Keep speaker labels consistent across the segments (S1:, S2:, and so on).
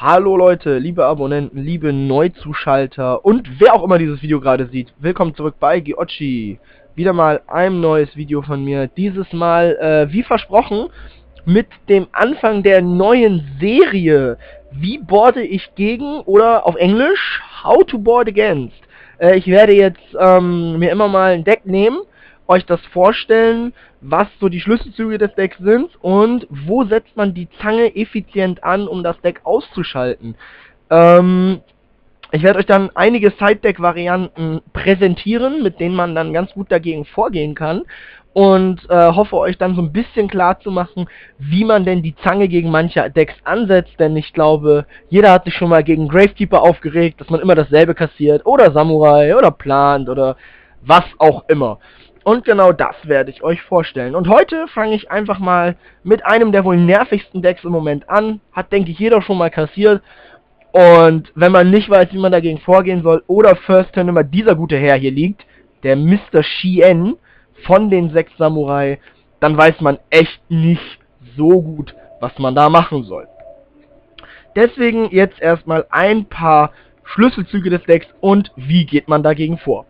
S1: Hallo Leute, liebe Abonnenten, liebe Neuzuschalter und wer auch immer dieses Video gerade sieht. Willkommen zurück bei Giochi. Wieder mal ein neues Video von mir. Dieses Mal, wie versprochen, mit dem Anfang der neuen Serie. Wie boarde ich gegen, oder auf Englisch, How to Board Against. Ich werde jetzt mir immer mal ein Deck nehmen, euch das vorstellen, was so die Schlüsselzüge des Decks sind und wo setzt man die Zange effizient an, um das Deck auszuschalten. Ich werde euch dann einige Side-Deck-Varianten präsentieren, mit denen man dann ganz gut dagegen vorgehen kann und hoffe euch dann so ein bisschen klar zu machen, wie man denn die Zange gegen manche Decks ansetzt, denn ich glaube, jeder hat sich schon mal gegen Gravekeeper aufgeregt, dass man immer dasselbe kassiert, oder Samurai, oder Plant, oder was auch immer. Und genau das werde ich euch vorstellen. Und heute fange ich einfach mal mit einem der wohl nervigsten Decks im Moment an. Hat, denke ich, jeder schon mal kassiert. Und wenn man nicht weiß, wie man dagegen vorgehen soll, oder First Turn immer dieser gute Herr hier liegt, der Mr. Shien von den 6 Samurai, dann weiß man echt nicht so gut, was man da machen soll. Deswegen jetzt erstmal ein paar Schlüsselzüge des Decks und wie geht man dagegen vor.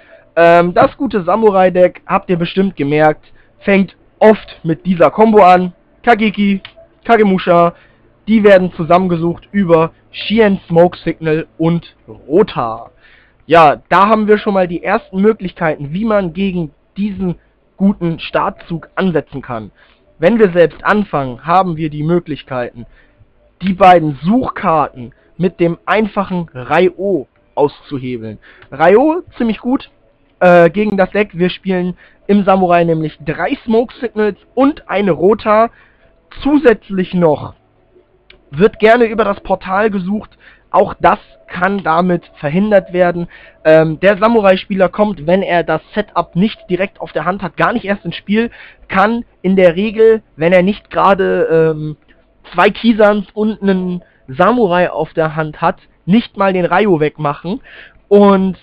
S1: Das gute Samurai-Deck, habt ihr bestimmt gemerkt, fängt oft mit dieser Combo an. Kageki, Kagemusha, die werden zusammengesucht über Shien Smoke Signal und Rota. Ja, da haben wir schon mal die ersten Möglichkeiten, wie man gegen diesen guten Startzug ansetzen kann. Wenn wir selbst anfangen, haben wir die Möglichkeiten, die beiden Suchkarten mit dem einfachen Raiou auszuhebeln. Raiou, ziemlich gut gegen das Deck. Wir spielen im Samurai nämlich 3 Smoke Signals und eine Rota. Zusätzlich noch wird gerne über das Portal gesucht. Auch das kann damit verhindert werden. Der Samurai-Spieler kommt, wenn er das Setup nicht direkt auf der Hand hat, gar nicht erst ins Spiel. Kann in der Regel, wenn er nicht gerade 2 Kisans und einen Samurai auf der Hand hat, nicht mal den Raiou wegmachen. Und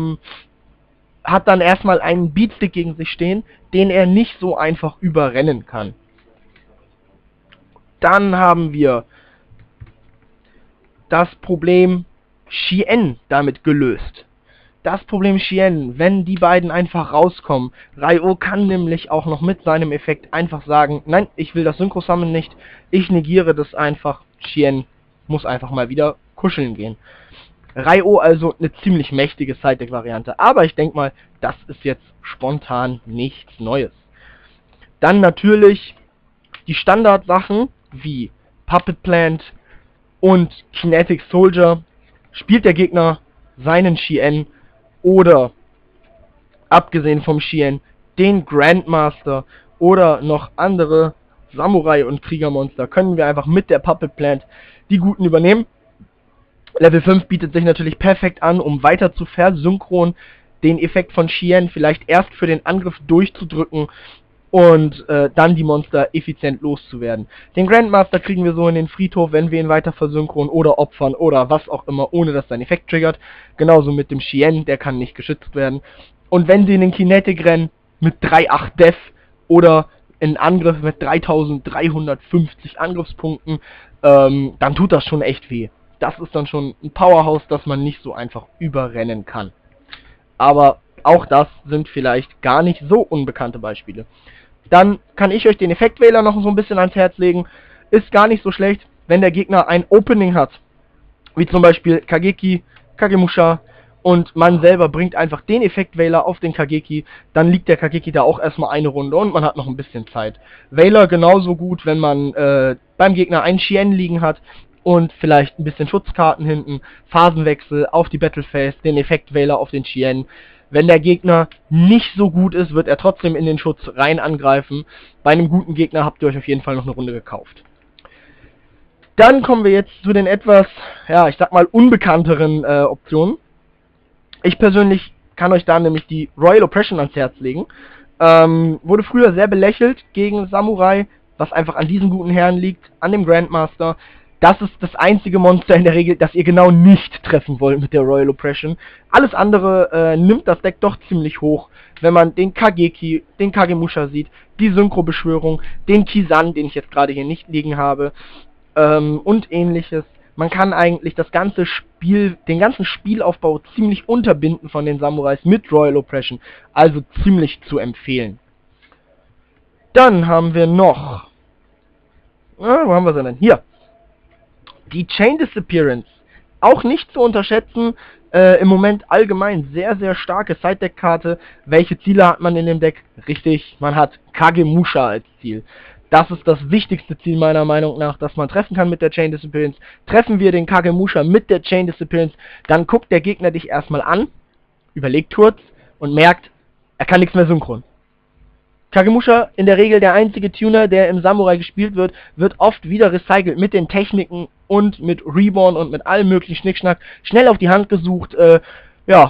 S1: hat dann erstmal einen Beatstick gegen sich stehen, den er nicht so einfach überrennen kann. Dann haben wir das Problem Shien damit gelöst. Das Problem Shien, wenn die beiden einfach rauskommen. Raiou kann nämlich auch noch mit seinem Effekt einfach sagen, nein, ich will das Synchro-Summon nicht, ich negiere das einfach. Shien muss einfach mal wieder kuscheln gehen. Raiou also eine ziemlich mächtige Side-Deck-Variante, aber ich denke mal, das ist jetzt spontan nichts Neues. Dann natürlich die Standardsachen wie Puppet Plant und Kinetic Soldier. Spielt der Gegner seinen Shien oder, abgesehen vom Shien, den Grandmaster oder noch andere Samurai- und Kriegermonster, können wir einfach mit der Puppet Plant die Guten übernehmen. Level 5 bietet sich natürlich perfekt an, um weiter zu versynchron, den Effekt von Shien vielleicht erst für den Angriff durchzudrücken und dann die Monster effizient loszuwerden. Den Grandmaster kriegen wir so in den Friedhof, wenn wir ihn weiter versynchron oder opfern oder was auch immer, ohne dass sein Effekt triggert. Genauso mit dem Shien, der kann nicht geschützt werden. Und wenn sie in den Kinetic rennen mit 3,8 Def oder in Angriff mit 3350 Angriffspunkten, dann tut das schon echt weh. Das ist dann schon ein Powerhouse, das man nicht so einfach überrennen kann. Aber auch das sind vielleicht gar nicht so unbekannte Beispiele. Dann kann ich euch den Effektwähler noch so ein bisschen ans Herz legen. Ist gar nicht so schlecht, wenn der Gegner ein Opening hat. Wie zum Beispiel Kageki, Kagemusha. Und man selber bringt einfach den Effektwähler auf den Kageki. Dann liegt der Kageki da auch erstmal eine Runde und man hat noch ein bisschen Zeit. Wähler genauso gut, wenn man beim Gegner einen Shien liegen hat. Und vielleicht ein bisschen Schutzkarten hinten, Phasenwechsel auf die Battlephase, den Effektwähler auf den Shien. Wenn der Gegner nicht so gut ist, wird er trotzdem in den Schutz rein angreifen. Bei einem guten Gegner habt ihr euch auf jeden Fall noch eine Runde gekauft. Dann kommen wir jetzt zu den etwas, ja, ich sag mal, unbekannteren Optionen. Ich persönlich kann euch da nämlich die Royal Oppression ans Herz legen. Wurde früher sehr belächelt gegen Samurai, was einfach an diesem guten Herrn liegt, an dem Grandmaster. Das ist das einzige Monster in der Regel, das ihr genau nicht treffen wollt mit der Royal Oppression. Alles andere nimmt das Deck doch ziemlich hoch, wenn man den Kageki, den Kagemusha sieht, die Synchro-Beschwörung, den Kisan, den ich jetzt gerade hier nicht liegen habe, und ähnliches. Man kann eigentlich das ganze Spiel, den ganzen Spielaufbau ziemlich unterbinden von den Samurais mit Royal Oppression. Also ziemlich zu empfehlen. Dann haben wir noch... wo haben wir sie denn? Hier. Die Chain Disappearance. Auch nicht zu unterschätzen. Im Moment allgemein sehr, sehr starke Side-Deck-Karte. Welche Ziele hat man in dem Deck? Richtig, man hat Kagemusha als Ziel. Das ist das wichtigste Ziel meiner Meinung nach, das man treffen kann mit der Chain Disappearance. Treffen wir den Kagemusha mit der Chain Disappearance, dann guckt der Gegner dich erstmal an, überlegt kurz und merkt, er kann nichts mehr synchron. Kagemusha, in der Regel der einzige Tuner, der im Samurai gespielt wird, wird oft wieder recycelt mit den Techniken und mit Reborn und mit allem möglichen Schnickschnack. Schnell auf die Hand gesucht, ja.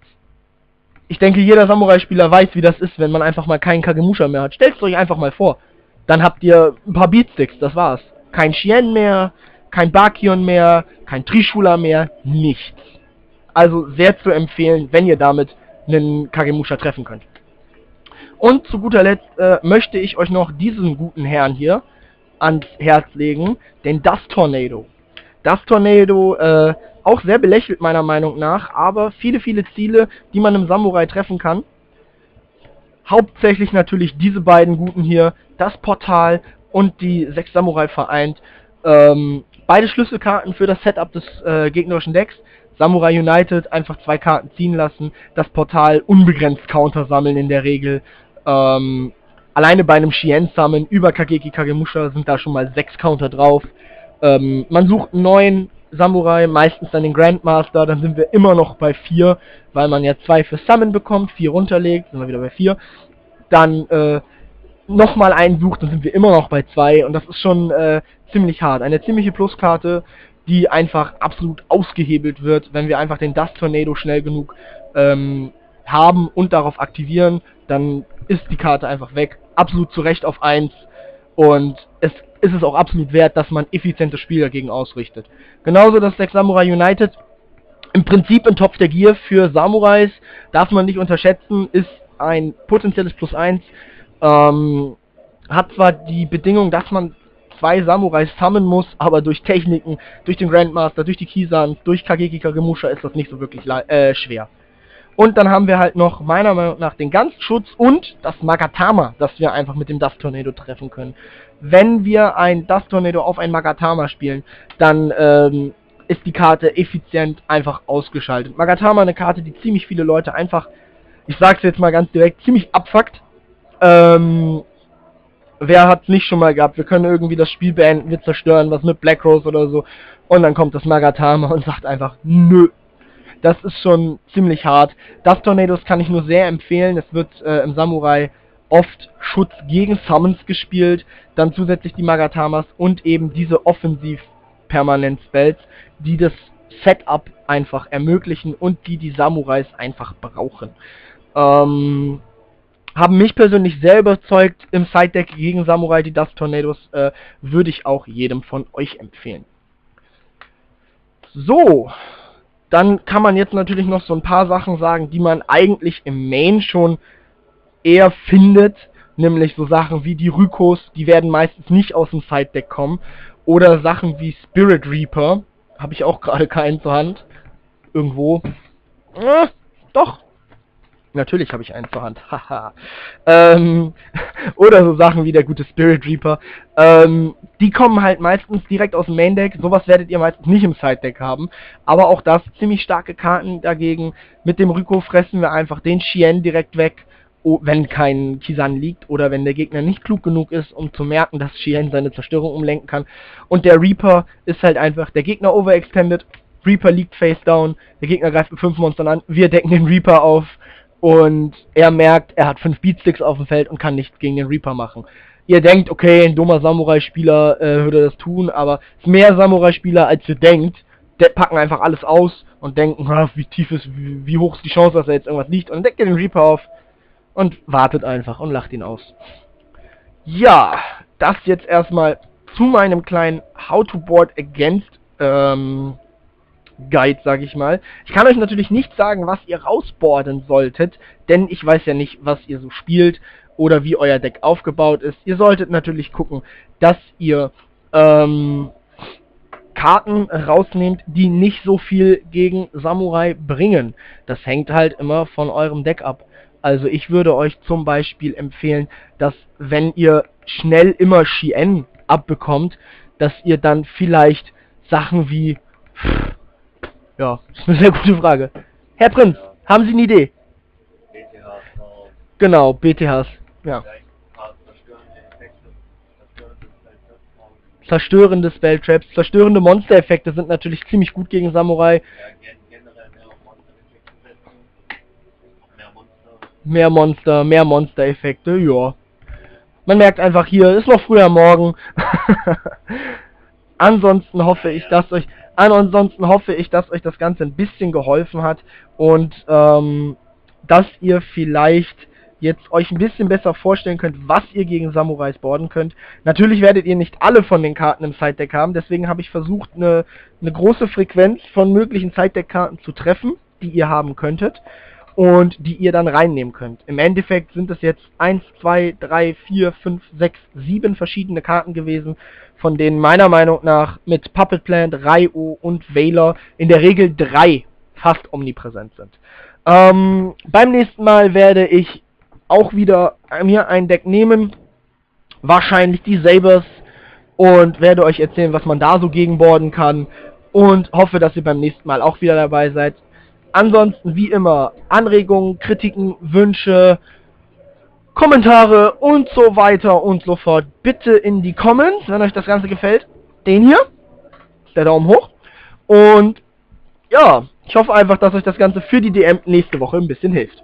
S1: Ich denke, jeder Samurai-Spieler weiß, wie das ist, wenn man einfach mal keinen Kagemusha mehr hat. Stellt es euch einfach mal vor. Dann habt ihr ein paar Beatsticks, das war's. Kein Shien mehr, kein Bakion mehr, kein Trishula mehr, nichts. Also sehr zu empfehlen, wenn ihr damit einen Kagemusha treffen könnt. Und zu guter Letzt möchte ich euch noch diesen guten Herrn hier ans Herz legen, den Dust Tornado. Dust Tornado, auch sehr belächelt meiner Meinung nach, aber viele, viele Ziele, die man im Samurai treffen kann. Hauptsächlich natürlich diese beiden guten hier, das Portal und die 6 Samurai vereint. Beide Schlüsselkarten für das Setup des gegnerischen Decks. Samurai United einfach 2 Karten ziehen lassen, das Portal unbegrenzt Counter sammeln in der Regel. Alleine bei einem Shien Summon über Kageki Kagemusha sind da schon mal 6 Counter drauf. Man sucht einen neuen Samurai, meistens dann den Grandmaster, dann sind wir immer noch bei 4, weil man ja 2 für Summon bekommt, 4 runterlegt, sind wir wieder bei 4. Dann nochmal einen sucht, dann sind wir immer noch bei 2 und das ist schon ziemlich hart. Eine ziemliche Pluskarte, die einfach absolut ausgehebelt wird, wenn wir einfach den Dust Tornado schnell genug haben und darauf aktivieren, dann ist die Karte einfach weg. Absolut zu Recht auf 1 und es ist es auch absolut wert, dass man effizientes Spiel dagegen ausrichtet. Genauso das Deck Samurai United, im Prinzip ein Topf der Gier für Samurais, darf man nicht unterschätzen, ist ein potenzielles +1, hat zwar die Bedingung, dass man 2 Samurais summonen muss, aber durch Techniken, durch den Grandmaster, durch die Kisans, durch Kageki Kagemusha ist das nicht so wirklich schwer. Und dann haben wir halt noch, meiner Meinung nach, den Ganzschutz und das Magatama, das wir einfach mit dem Dust Tornado treffen können. Wenn wir ein Dust Tornado auf ein Magatama spielen, dann ist die Karte effizient einfach ausgeschaltet. Magatama eine Karte, die ziemlich viele Leute einfach, ich sag's jetzt mal ganz direkt, ziemlich abfuckt. Wer hat's nicht schon mal gehabt? Wir können irgendwie das Spiel beenden, wir zerstören was mit Black Rose oder so. Und dann kommt das Magatama und sagt einfach, nö. Das ist schon ziemlich hart. Das Tornados kann ich nur sehr empfehlen. Es wird im Samurai oft Schutz gegen Summons gespielt. Dann zusätzlich die Magatamas und eben diese Offensiv-Permanent-Spells, die das Setup einfach ermöglichen und die Samurais einfach brauchen. Haben mich persönlich sehr überzeugt im Side-Deck gegen Samurai. Die Dust Tornados würde ich auch jedem von euch empfehlen. So, dann kann man jetzt natürlich noch so ein paar Sachen sagen, die man eigentlich im Main schon eher findet. Nämlich so Sachen wie die Rykos, die werden meistens nicht aus dem Side-Deck kommen. Oder Sachen wie Spirit Reaper. Habe ich auch gerade keinen zur Hand. Irgendwo. Doch. Natürlich habe ich einen zur Hand. Haha. Oder so Sachen wie der gute Spirit Reaper. Die kommen halt meistens direkt aus dem Main Deck. Sowas werdet ihr meistens nicht im Side Deck haben. Aber auch das ziemlich starke Karten dagegen. Mit dem Ryko fressen wir einfach den Shien direkt weg, wenn kein Kisan liegt oder wenn der Gegner nicht klug genug ist, um zu merken, dass Shien seine Zerstörung umlenken kann. Und der Reaper ist halt einfach der Gegner overextended. Reaper liegt face down. Der Gegner greift mit 5 Monstern an. Wir decken den Reaper auf. Und er merkt, er hat 5 Beatsticks auf dem Feld und kann nichts gegen den Reaper machen. Ihr denkt, okay, ein dummer Samurai-Spieler würde das tun, aber es ist mehr Samurai-Spieler, als ihr denkt. Die packen einfach alles aus und denken, wie tief ist, wie hoch ist die Chance, dass da jetzt irgendwas liegt. Und dann deckt ihr den Reaper auf und wartet einfach und lacht ihn aus. Ja, das jetzt erstmal zu meinem kleinen How to Board Against Guide, sag ich mal. Ich kann euch natürlich nicht sagen, was ihr rausboarden solltet, denn ich weiß ja nicht, was ihr so spielt oder wie euer Deck aufgebaut ist. Ihr solltet natürlich gucken, dass ihr keine Karten rausnehmt, die nicht so viel gegen Samurai bringen. Das hängt halt immer von eurem Deck ab. Also ich würde euch zum Beispiel empfehlen, dass wenn ihr schnell immer Shien abbekommt, dass ihr dann vielleicht Sachen wie... Ja, das ist eine sehr gute Frage. Herr Prinz, haben Sie eine Idee?
S2: BTHs drauf.
S1: Genau, BTHs. Ja.
S2: Vielleicht ein paar zerstörende Effekte.
S1: Zerstörende Spelltraps, zerstörende Monster-Effekte sind natürlich ziemlich gut gegen Samurai.
S2: Ja, generell mehr Monster-Effekte setzen. Mehr Monster.
S1: Mehr Monster-Effekte, ja. Man merkt einfach hier, ist noch früh am Morgen. Ansonsten hoffe ich, dass euch das Ganze ein bisschen geholfen hat und dass ihr vielleicht jetzt euch ein bisschen besser vorstellen könnt, was ihr gegen Samurais boarden könnt. Natürlich werdet ihr nicht alle von den Karten im Side-Deck haben, deswegen habe ich versucht, eine große Frequenz von möglichen Side-Deck-Karten zu treffen, die ihr haben könntet und die ihr dann reinnehmen könnt. Im Endeffekt sind es jetzt 1, 2, 3, 4, 5, 6, 7 verschiedene Karten gewesen, von denen meiner Meinung nach mit Puppet Plant, Raiou und Veiler in der Regel 3 fast omnipräsent sind. Beim nächsten Mal werde ich auch wieder mir ein Deck nehmen, wahrscheinlich die Sabers, und werde euch erzählen, was man da so gegenboarden kann, und hoffe, dass ihr beim nächsten Mal auch wieder dabei seid. Ansonsten, wie immer, Anregungen, Kritiken, Wünsche, Kommentare und so weiter und so fort, bitte in die Comments, wenn euch das Ganze gefällt. Den hier, der Daumen hoch, und ja, ich hoffe einfach, dass euch das Ganze für die DM nächste Woche ein bisschen hilft.